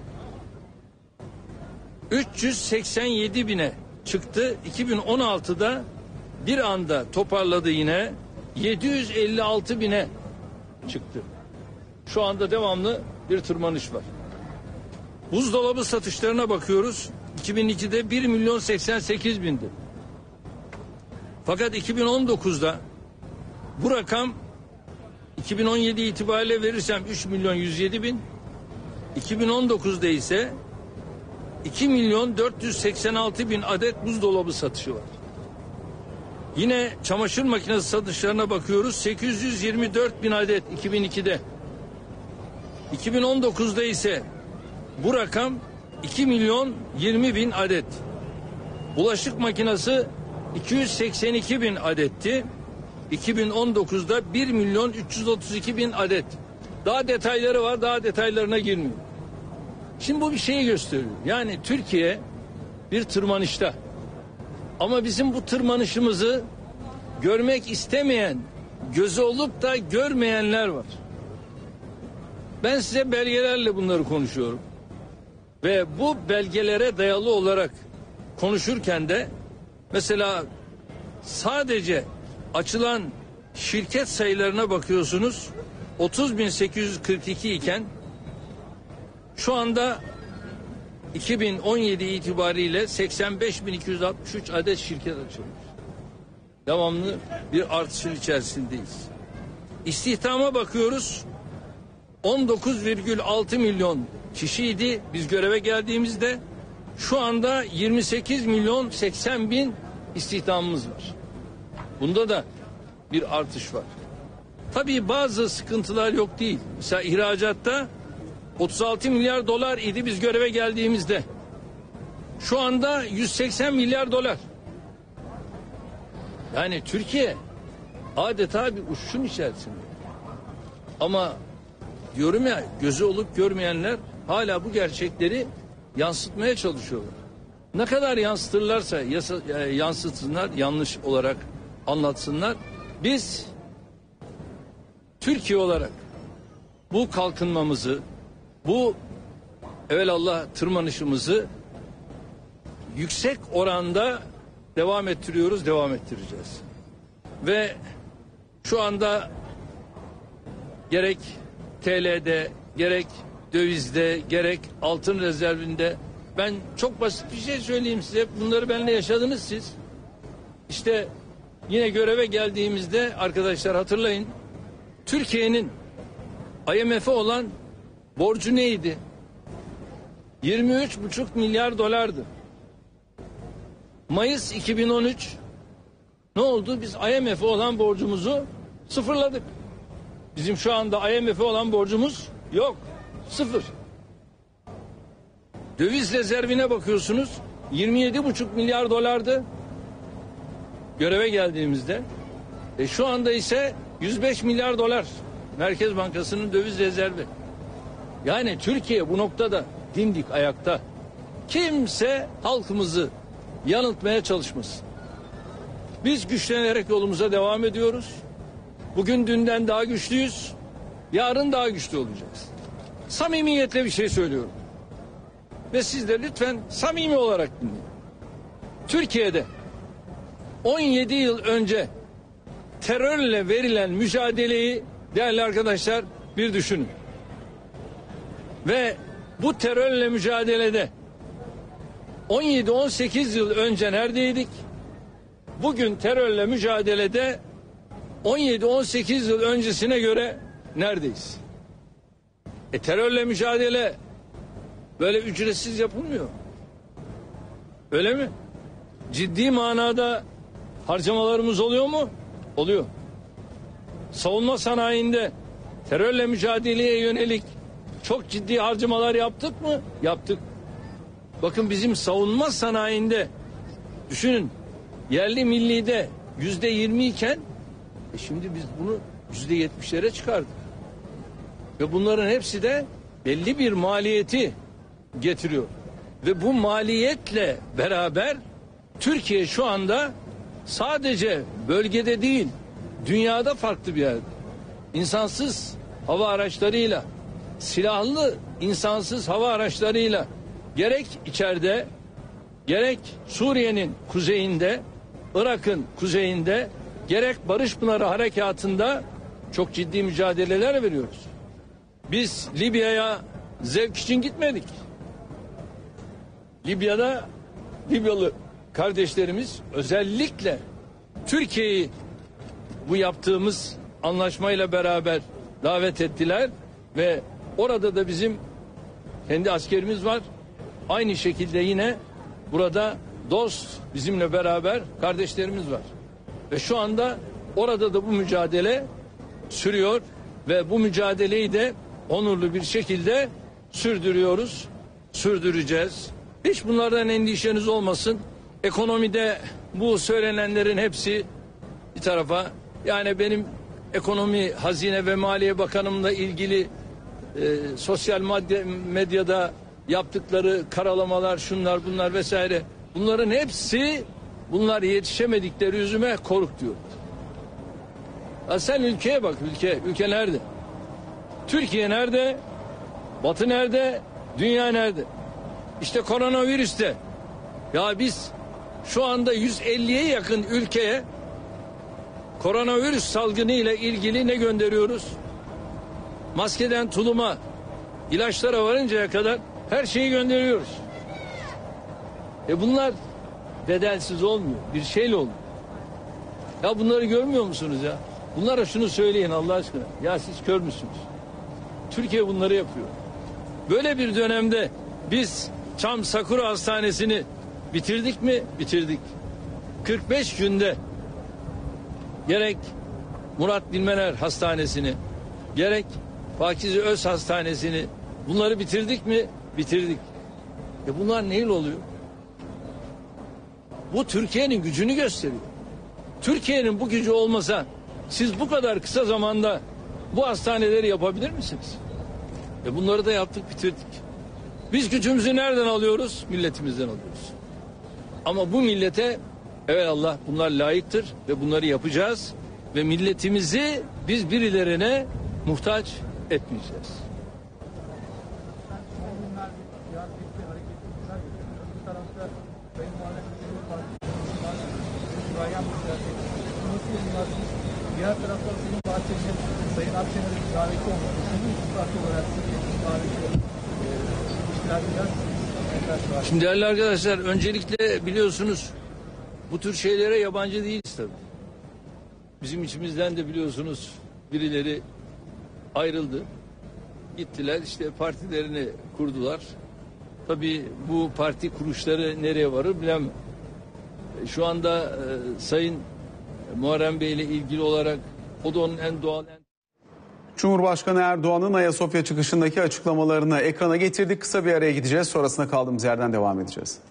üç yüz seksen yedi bine çıktı. iki bin on altıda bir anda toparladı yine yedi yüz elli altı bine çıktı. Şu anda devamlı bir tırmanış var. Buzdolabı satışlarına bakıyoruz. iki bin ikide bir milyon seksen sekiz bindi. Fakat iki bin on dokuzda bu rakam iki bin on yedi itibariyle verirsem üç milyon yüz yedi bin. iki bin on dokuzda ise iki milyon dört yüz seksen altı bin adet buzdolabı satışı var. Yine çamaşır makinesi satışlarına bakıyoruz. sekiz yüz yirmi dört bin adet iki bin ikide. iki bin on dokuzda ise bu rakam iki milyon yirmi bin adet. Bulaşık makinesi iki yüz seksen iki bin adetti. iki bin on dokuzda bir milyon üç yüz otuz iki bin adet. Daha detayları var, daha detaylarına girmiyor. Şimdi bu bir şeyi gösteriyor. Yani Türkiye bir tırmanışta. Ama bizim bu tırmanışımızı görmek istemeyen, gözü olup da görmeyenler var. Ben size belgelerle bunları konuşuyorum. Ve bu belgelere dayalı olarak konuşurken de mesela sadece açılan şirket sayılarına bakıyorsunuz. otuz bin sekiz yüz kırk iki iken şu anda iki bin on yedi itibariyle seksen beş bin iki yüz altmış üç adet şirket açılmış. Devamlı bir artışın içerisindeyiz. İstihdama bakıyoruz. on dokuz virgül altı milyon kişiydi biz göreve geldiğimizde. Şu anda yirmi sekiz milyon seksen bin istihdamımız var. Bunda da bir artış var. Tabii bazı sıkıntılar yok değil. Mesela ihracatta otuz altı milyar dolar idi biz göreve geldiğimizde. Şu anda yüz seksen milyar dolar. Yani Türkiye adeta bir uçuşun içerisinde. Ama diyorum ya, gözü olup görmeyenler hala bu gerçekleri yansıtmaya çalışıyorlar. Ne kadar yansıtırlarsa yasa, yansıtsınlar, yanlış olarak anlatsınlar. Biz Türkiye olarak bu kalkınmamızı, bu evelallah tırmanışımızı yüksek oranda devam ettiriyoruz, devam ettireceğiz. Ve şu anda gerek T L'de, gerek dövizde, gerek altın rezervinde, ben çok basit bir şey söyleyeyim size. Bunları benimle yaşadınız siz. İşte yine göreve geldiğimizde arkadaşlar hatırlayın. Türkiye'nin I M F'e olan borcu neydi? yirmi üç buçuk milyar dolardı. Mayıs iki bin on üç ne oldu? Biz I M F'e olan borcumuzu sıfırladık. Bizim şu anda I M F'e olan borcumuz yok. Sıfır. Döviz rezervine bakıyorsunuz. yirmi yedi buçuk milyar dolardı göreve geldiğimizde. E şu anda ise yüz beş milyar dolar Merkez Bankası'nın döviz rezervi. Yani Türkiye bu noktada dimdik ayakta. Kimse halkımızı yanıltmaya çalışmasın. Biz güçlenerek yolumuza devam ediyoruz. Bugün dünden daha güçlüyüz. Yarın daha güçlü olacağız. Samimiyetle bir şey söylüyorum. Ve siz de lütfen samimi olarak dinleyin. Türkiye'de on yedi yıl önce terörle verilen mücadeleyi değerli arkadaşlar bir düşünün. Ve bu terörle mücadelede on yedi on sekiz yıl önce neredeydik? Bugün terörle mücadelede on yedi on sekiz yıl öncesine göre neredeyiz? E terörle mücadele böyle ücretsiz yapılmıyor. Öyle mi? Ciddi manada harcamalarımız oluyor mu? Oluyor. Savunma sanayinde terörle mücadeleye yönelik çok ciddi harcamalar yaptık mı? Yaptık. Bakın bizim savunma sanayinde düşünün, yerli millide yüzde yirmi iken e şimdi biz bunu yüzde yetmişlere çıkardık. Ve bunların hepsi de belli bir maliyeti getiriyor. Ve bu maliyetle beraber Türkiye şu anda sadece bölgede değil, dünyada farklı bir yerde. İnsansız hava araçlarıyla, silahlı insansız hava araçlarıyla gerek içeride, gerek Suriye'nin kuzeyinde, Irak'ın kuzeyinde, gerek Barış Pınarı harekatında çok ciddi mücadeleler veriyoruz. Biz Libya'ya zevk için gitmedik. Libya'da Libyalı kardeşlerimiz özellikle Türkiye'yi bu yaptığımız anlaşmayla beraber davet ettiler ve orada da bizim kendi askerimiz var. Aynı şekilde yine burada dost bizimle beraber kardeşlerimiz var. Ve şu anda orada da bu mücadele sürüyor ve bu mücadeleyi de onurlu bir şekilde sürdürüyoruz, sürdüreceğiz. Hiç bunlardan endişeniz olmasın. Ekonomide bu söylenenlerin hepsi bir tarafa. Yani benim ekonomi, hazine ve maliye bakanımla ilgili e, sosyal medya, medyada yaptıkları karalamalar, şunlar bunlar vesaire. Bunların hepsi, bunlar yetişemedikleri yüzüme koruk diyor. Ya sen ülkeye bak, ülke, ülke nerede? Türkiye nerede? Batı nerede? Dünya nerede? İşte koronavirüste. Ya biz şu anda yüz elliye yakın ülkeye koronavirüs salgını ile ilgili ne gönderiyoruz? Maskeden tuluma, ilaçlara varıncaya kadar her şeyi gönderiyoruz. E bunlar bedelsiz olmuyor. Bir şeyle olmuyor. Ya bunları görmüyor musunuz ya? Bunlara şunu söyleyin Allah aşkına. Ya siz kör müsünüz? Türkiye bunları yapıyor. Böyle bir dönemde biz Çam Sakura Hastanesi'ni bitirdik mi? Bitirdik. kırk beş günde gerek Murat Dilmener Hastanesi'ni, gerek Pakize Öz Hastanesi'ni Bunları bitirdik mi? Bitirdik. E bunlar neyle oluyor? Bu Türkiye'nin gücünü gösteriyor. Türkiye'nin bu gücü olmasa siz bu kadar kısa zamanda bu hastaneleri yapabilir misiniz? E bunları da yaptık, bitirdik. Biz gücümüzü nereden alıyoruz? Milletimizden alıyoruz. Ama bu millete evelallah bunlar layıktır ve bunları yapacağız. Ve milletimizi biz birilerine muhtaç etmeyeceğiz. Diğer taraftan Sayın Bahçeli'nin Sayın Akşener'in daveti olması, sizin parti olarak sizin daveti olması. Şimdi değerli arkadaşlar, öncelikle biliyorsunuz bu tür şeylere yabancı değiliz tabii. Bizim içimizden de biliyorsunuz birileri ayrıldı. Gittiler işte partilerini kurdular. Tabii bu parti kuruluşları nereye varır bilemem. Şu anda e, Sayın Muharrem Bey ile ilgili olarak o da onun en doğal en... Cumhurbaşkanı Erdoğan'ın Ayasofya çıkışındaki açıklamalarını ekrana getirdik. Kısa bir araya gideceğiz. Sonrasında kaldığımız yerden devam edeceğiz.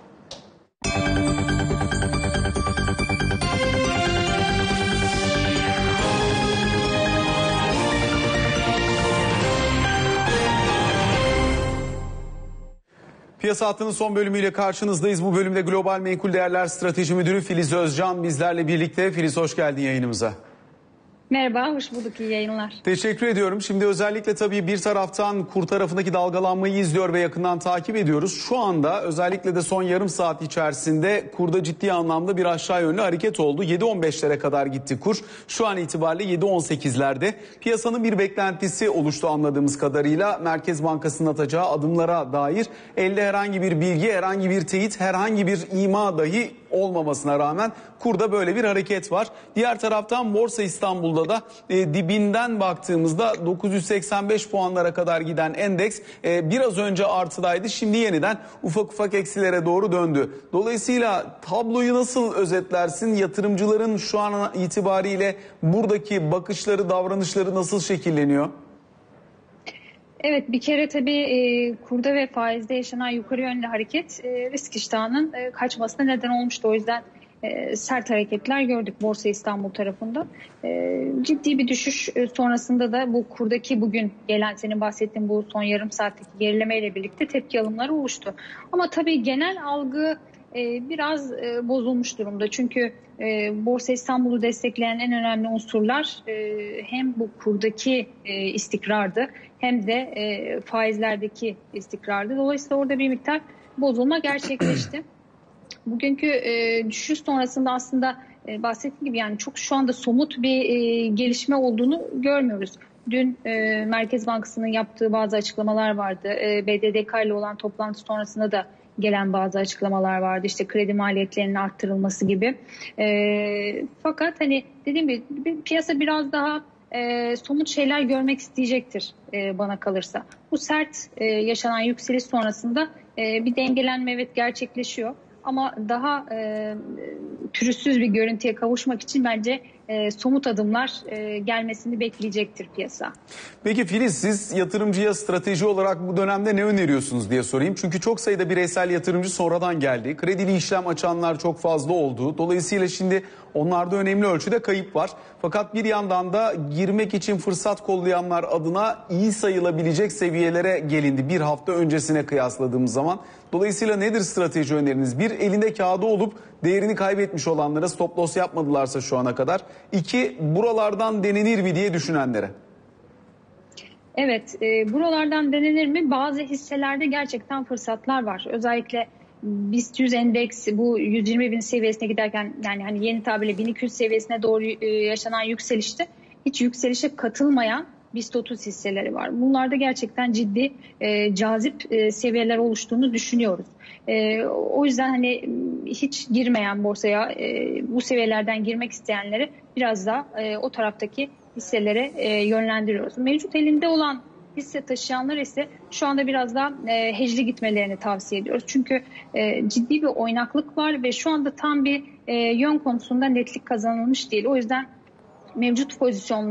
Piyasa Hattı'nın son bölümüyle karşınızdayız. Bu bölümde Global Menkul Değerler Strateji Müdürü Filiz Özcan bizlerle birlikte. Filiz, hoş geldin yayınımıza. Merhaba, hoş bulduk. İyi yayınlar. Teşekkür ediyorum. Şimdi özellikle tabii bir taraftan kur tarafındaki dalgalanmayı izliyor ve yakından takip ediyoruz. Şu anda özellikle de son yarım saat içerisinde kurda ciddi anlamda bir aşağı yönlü hareket oldu. yedi on beşlere kadar gitti kur. Şu an itibariyle yedi on sekizlerde. Piyasanın bir beklentisi oluştu anladığımız kadarıyla. Merkez Bankası'nın atacağı adımlara dair elde herhangi bir bilgi, herhangi bir teyit, herhangi bir ima dahi olmamasına rağmen kurda böyle bir hareket var. Diğer taraftan Borsa İstanbul'da da e, dibinden baktığımızda dokuz yüz seksen beş puanlara kadar giden endeks e, biraz önce artıdaydı. Şimdi yeniden ufak ufak eksilere doğru döndü. Dolayısıyla tabloyu nasıl özetlersin? Yatırımcıların şu an itibariyle buradaki bakışları, davranışları nasıl şekilleniyor? Evet, bir kere tabii e, kurda ve faizde yaşanan yukarı yönlü hareket e, risk iştahının e, kaçmasına neden olmuştu. O yüzden e, sert hareketler gördük Borsa İstanbul tarafında. E, ciddi bir düşüş e, sonrasında da bu kurdaki bugün gelen, senin bahsettiğin bu son yarım saatteki gerilemeyle birlikte tepki alımları oluştu. Ama tabii genel algı e, biraz e, bozulmuş durumda. Çünkü e, Borsa İstanbul'u destekleyen en önemli unsurlar e, hem bu kurdaki e, istikrardı hem de e, faizlerdeki istikrardı. Dolayısıyla orada bir miktar bozulma gerçekleşti. Bugünkü e, düşüş sonrasında aslında e, bahsettiğim gibi yani çok şu anda somut bir e, gelişme olduğunu görmüyoruz. Dün e, Merkez Bankası'nın yaptığı bazı açıklamalar vardı. E, B D D K ile olan toplantı sonrasında da gelen bazı açıklamalar vardı. İşte kredi maliyetlerinin arttırılması gibi. E, fakat hani dediğim gibi piyasa biraz daha e, somut şeyler görmek isteyecektir e, bana kalırsa. Bu sert e, yaşanan yükseliş sonrasında e, bir dengelenme evet gerçekleşiyor. Ama daha e, pürüzsüz bir görüntüye kavuşmak için bence e, somut adımlar e, gelmesini bekleyecektir piyasa. Peki Filiz, siz yatırımcıya strateji olarak bu dönemde ne öneriyorsunuz diye sorayım. Çünkü çok sayıda bireysel yatırımcı sonradan geldi. Kredili işlem açanlar çok fazla oldu. Dolayısıyla şimdi onlarda önemli ölçüde kayıp var. Fakat bir yandan da girmek için fırsat kollayanlar adına iyi sayılabilecek seviyelere gelindi bir hafta öncesine kıyasladığımız zaman. Dolayısıyla nedir strateji öneriniz? Bir, elinde kağıdı olup değerini kaybetmiş olanlara, stop loss yapmadılarsa şu ana kadar. İki, buralardan denenir mi diye düşünenlere. Evet, e, buralardan denenir mi? Bazı hisselerde gerçekten fırsatlar var. Özellikle BIST yüz endeksi bu yüz yirmi bin seviyesine giderken, yani hani yeni tabirle bin iki yüz seviyesine doğru e, yaşanan yükselişte hiç yükselişe katılmayan BIST otuz hisseleri var. Bunlarda gerçekten ciddi e, cazip e, seviyeler oluştuğunu düşünüyoruz. E, o yüzden hani hiç girmeyen borsaya e, bu seviyelerden girmek isteyenleri biraz da e, o taraftaki hisselere e, yönlendiriyoruz. Mevcut elinde olan hisse taşıyanlar ise şu anda biraz daha e, hecli gitmelerini tavsiye ediyoruz. Çünkü e, ciddi bir oynaklık var ve şu anda tam bir e, yön konusunda netlik kazanılmış değil. O yüzden mevcut pozisyonların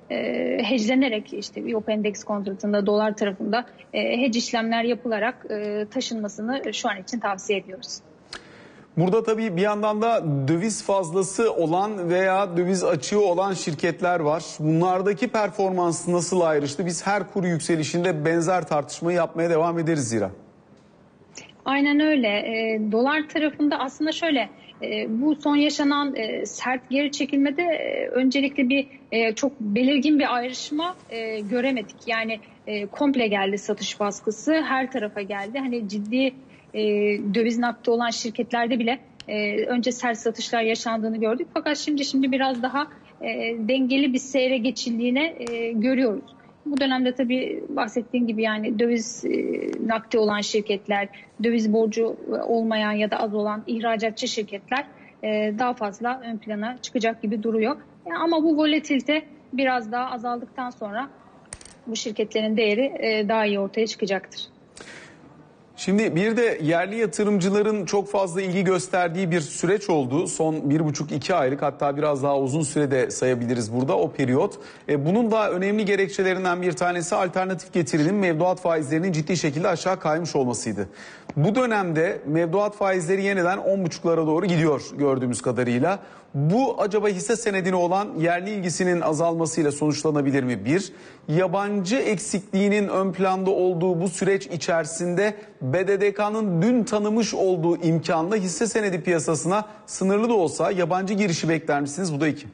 e, hedgelenerek işte İ O P endeks kontratında dolar tarafında e, hedge işlemler yapılarak e, taşınmasını şu an için tavsiye ediyoruz. Burada tabii bir yandan da döviz fazlası olan veya döviz açığı olan şirketler var. Bunlardaki performansı nasıl ayrıştı? Biz her kuru yükselişinde benzer tartışmayı yapmaya devam ederiz zira. Aynen öyle. E, dolar tarafında aslında şöyle, e, bu son yaşanan e, sert geri çekilmede e, öncelikle bir e, çok belirgin bir ayrışma e, göremedik. Yani e, komple geldi satış baskısı, her tarafa geldi. Hani ciddi e, döviz nakdi olan şirketlerde bile e, önce sert satışlar yaşandığını gördük. Fakat şimdi şimdi biraz daha e, dengeli bir seyre geçildiğini e, görüyoruz. Bu dönemde tabii bahsettiğim gibi yani döviz e, nakdi olan şirketler, döviz borcu olmayan ya da az olan ihracatçı şirketler e, daha fazla ön plana çıkacak gibi duruyor. Yani ama bu volatilite biraz daha azaldıktan sonra bu şirketlerin değeri e, daha iyi ortaya çıkacaktır. Şimdi bir de yerli yatırımcıların çok fazla ilgi gösterdiği bir süreç oldu. Son bir buçuk iki aylık, hatta biraz daha uzun sürede sayabiliriz burada o periyot. E, bunun da önemli gerekçelerinden bir tanesi alternatif getirinin mevduat faizlerinin ciddi şekilde aşağı kaymış olmasıydı. Bu dönemde mevduat faizleri yeniden on buçuklara doğru gidiyor gördüğümüz kadarıyla. Bu acaba hisse senedine olan yerli ilgisinin azalmasıyla sonuçlanabilir mi? Bir, yabancı eksikliğinin ön planda olduğu bu süreç içerisinde B D D K'nın dün tanımış olduğu imkanla hisse senedi piyasasına sınırlı da olsa yabancı girişi bekler misiniz? Bu da iki.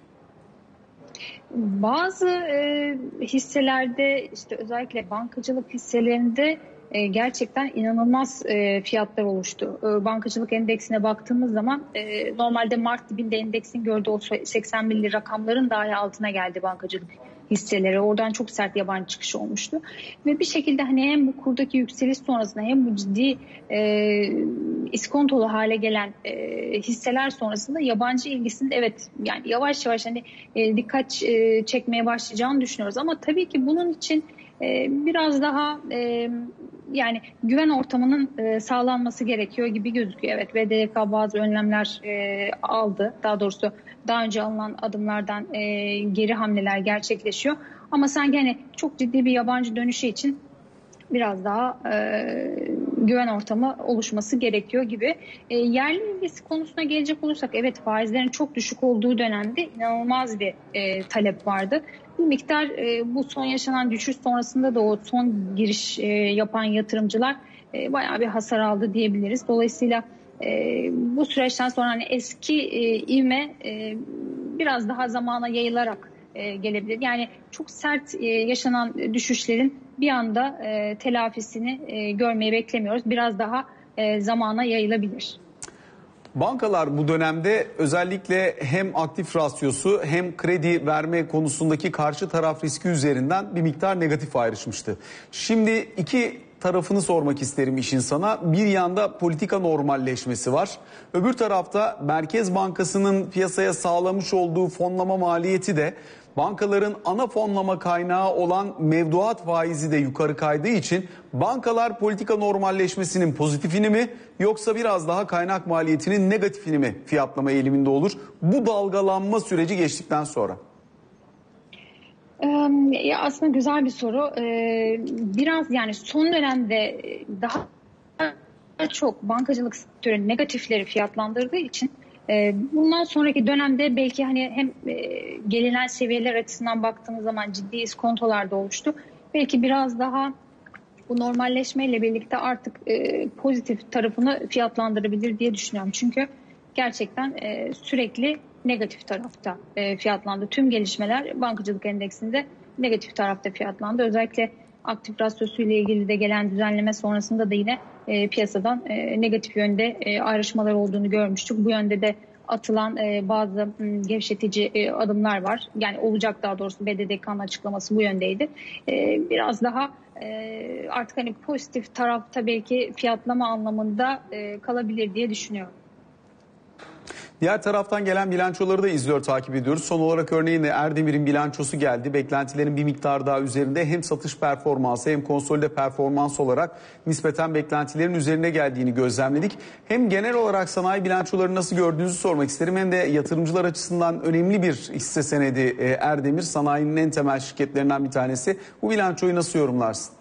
Bazı e, hisselerde işte özellikle bankacılık hisselerinde e, gerçekten inanılmaz e, fiyatlar oluştu. E, bankacılık endeksine baktığımız zaman e, normalde Mart dibinde endeksin gördüğü o seksen binli rakamların dahi altına geldi bankacılık hisseleri. Oradan çok sert yabancı çıkış olmuştu. Ve bir şekilde hani hem bu kurdaki yükseliş sonrasında hem bu ciddi e, iskontolu hale gelen e, hisseler sonrasında yabancı ilgisinin evet yani yavaş yavaş hani e, dikkat e, çekmeye başlayacağını düşünüyoruz. Ama tabii ki bunun için e, biraz daha e, yani güven ortamının e, sağlanması gerekiyor gibi gözüküyor. Evet, B D D K bazı önlemler e, aldı. Daha doğrusu daha önce alınan adımlardan e, geri hamleler gerçekleşiyor. Ama sanki hani çok ciddi bir yabancı dönüşü için biraz daha e, güven ortamı oluşması gerekiyor gibi. E, yerli ilgisi konusuna gelecek olursak evet faizlerin çok düşük olduğu dönemde inanılmaz bir e, talep vardı. Bir miktar e, bu son yaşanan düşüş sonrasında da o son giriş e, yapan yatırımcılar e, bayağı bir hasar aldı diyebiliriz. Dolayısıyla e, bu süreçten sonra hani eski e, ivme e, biraz daha zamana yayılarak e, gelebilir. Yani çok sert e, yaşanan düşüşlerin bir anda e, telafisini e, görmeyi beklemiyoruz. Biraz daha e, zamana yayılabilir. Bankalar bu dönemde özellikle hem aktif rasyosu hem kredi verme konusundaki karşı taraf riski üzerinden bir miktar negatif ayrışmıştı. Şimdi iki tarafını sormak isterim işin sana. Bir yanda politika normalleşmesi var. Öbür tarafta Merkez Bankası'nın piyasaya sağlamış olduğu fonlama maliyeti de bankaların ana fonlama kaynağı olan mevduat faizi de yukarı kaydığı için bankalar politika normalleşmesinin pozitifini mi yoksa biraz daha kaynak maliyetinin negatifini mi fiyatlama eğiliminde olur bu dalgalanma süreci geçtikten sonra? Ee, aslında güzel bir soru. Ee, biraz yani son dönemde daha çok bankacılık sektörü negatifleri fiyatlandırdığı için bundan sonraki dönemde belki hani hem gelinen seviyeler açısından baktığımız zaman ciddi iskontolar da oluştu. Belki biraz daha bu normalleşmeyle birlikte artık pozitif tarafını fiyatlandırabilir diye düşünüyorum. Çünkü gerçekten sürekli negatif tarafta fiyatlandı. Tüm gelişmeler bankacılık endeksinde negatif tarafta fiyatlandı. Özellikle aktif rasyosu ile ilgili de gelen düzenleme sonrasında da yine e, piyasadan e, negatif yönde e, ayrışmalar olduğunu görmüştük. Bu yönde de atılan e, bazı m, gevşetici e, adımlar var. Yani olacak daha doğrusu B D D K'nın açıklaması bu yöndeydi. E, biraz daha e, artık hani pozitif tarafta belki fiyatlama anlamında e, kalabilir diye düşünüyorum. Diğer taraftan gelen bilançoları da izliyor, takip ediyoruz. Son olarak örneğin Erdemir'in bilançosu geldi. Beklentilerin bir miktar daha üzerinde, hem satış performansı hem konsolide performans olarak nispeten beklentilerin üzerine geldiğini gözlemledik. Hem genel olarak sanayi bilançoları nasıl gördüğünüzü sormak isterim. Hem de yatırımcılar açısından önemli bir hisse senedi Erdemir. Sanayinin en temel şirketlerinden bir tanesi. Bu bilançoyu nasıl yorumlarsın?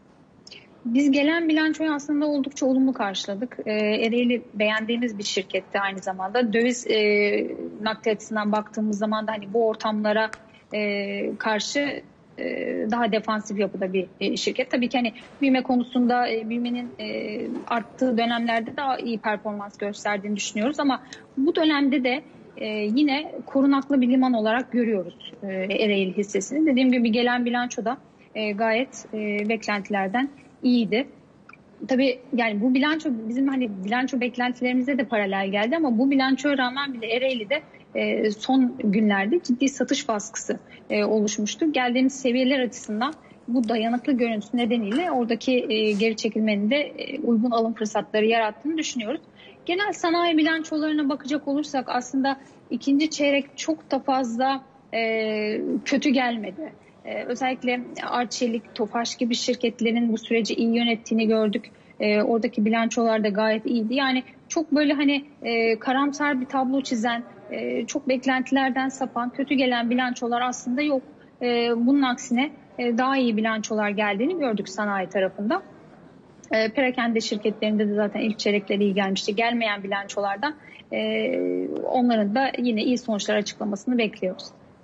Biz gelen bilançoyu aslında oldukça olumlu karşıladık. E, Ereğli beğendiğimiz bir şirketti aynı zamanda. Döviz e, nakli açısından baktığımız zaman da hani bu ortamlara e, karşı e, daha defansif yapıda bir e, şirket. Tabii ki hani büyüme konusunda e, büyümenin e, arttığı dönemlerde daha iyi performans gösterdiğini düşünüyoruz. Ama bu dönemde de e, yine korunaklı bir liman olarak görüyoruz e, Ereğli hissesini. Dediğim gibi gelen bilançoda e, gayet e, beklentilerden iyiydi. Tabii yani bu bilanço bizim hani bilanço beklentilerimize de paralel geldi ama bu bilançoya rağmen bile Ereğli'de e, son günlerde ciddi satış baskısı e, oluşmuştu. Geldiğimiz seviyeler açısından bu dayanıklı görüntüsü nedeniyle oradaki e, geri çekilmenin de e, uygun alım fırsatları yarattığını düşünüyoruz. Genel sanayi bilançolarına bakacak olursak aslında ikinci çeyrek çok da fazla e, kötü gelmedi. Ee, özellikle Arçelik, Tofaş gibi şirketlerin bu süreci iyi yönettiğini gördük. Ee, oradaki bilançolar da gayet iyiydi. Yani çok böyle hani e, karamsar bir tablo çizen, e, çok beklentilerden sapan, kötü gelen bilançolar aslında yok. E, bunun aksine e, daha iyi bilançolar geldiğini gördük sanayi tarafında. E, perakende şirketlerinde de zaten ilk çeyrekleri iyi gelmişti. Gelmeyen bilançolardan e, onların da yine iyi sonuçlar açıklamasını bekliyoruz.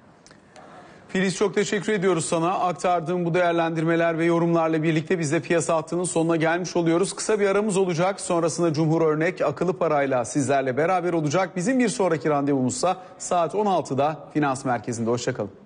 Filiz, çok teşekkür ediyoruz sana. Aktardığım bu değerlendirmeler ve yorumlarla birlikte biz de piyasa hattının sonuna gelmiş oluyoruz. Kısa bir aramız olacak. Sonrasında Cumhur Örnek akıllı parayla sizlerle beraber olacak. Bizim bir sonraki randevumuzsa saat on altıda Finans Merkezi'nde. Hoşça kalın.